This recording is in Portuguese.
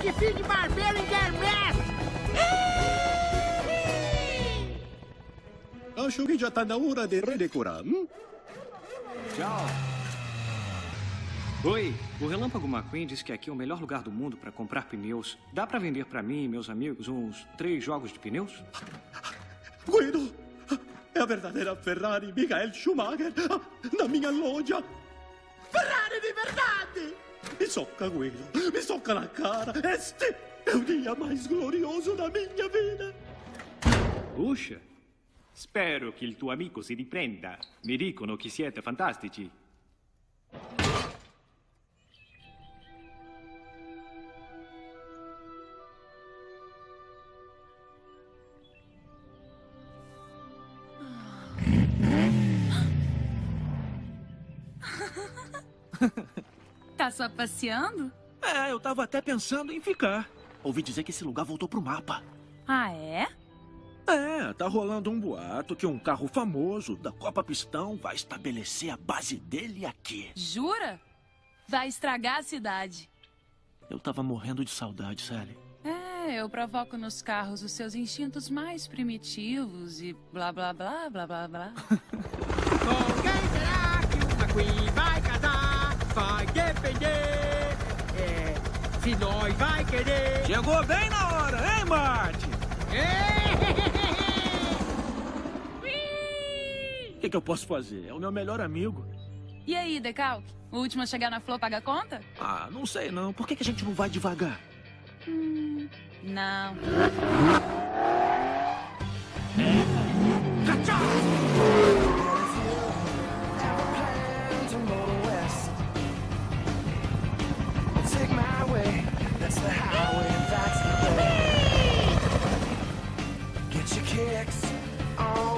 defeat Barbarian Mask! Acho que já tá na hora de redecorar. Tchau. Oi, o Relâmpago McQueen disse que aqui é o melhor lugar do mundo para comprar pneus. Dá para vender para mim e meus amigos uns 3 jogos de pneus? Guido, é a verdadeira Ferrari Michael Schumacher na minha loja. Ferrari de verdade! Me soca, Guido, me soca na cara. Este é o dia mais glorioso da minha vida. Puxa, spero che il tuo amico si riprenda. Mi dicono che siete fantastici. Tá só passeando? É, eu tava até pensando em ficar. Ouvi dizer que esse lugar voltou pro mapa. Ah, é? É, tá rolando um boato que um carro famoso da Copa Pistão vai estabelecer a base dele aqui. Jura? Vai estragar a cidade. Eu tava morrendo de saudade, Sally. É, eu provoco nos carros os seus instintos mais primitivos e blá blá blá blá blá blá. Com quem será que o McQueen vai casar? Vai depender. Se nós vai querer. Chegou bem na hora, hein, Marty? O que eu posso fazer? É o meu melhor amigo. E aí, Decalque? O último a chegar na Flor paga a conta? Ah, não sei não. Por que a gente não vai devagar? Não. Take my way, that's the highway, that's the way. Get your kicks on.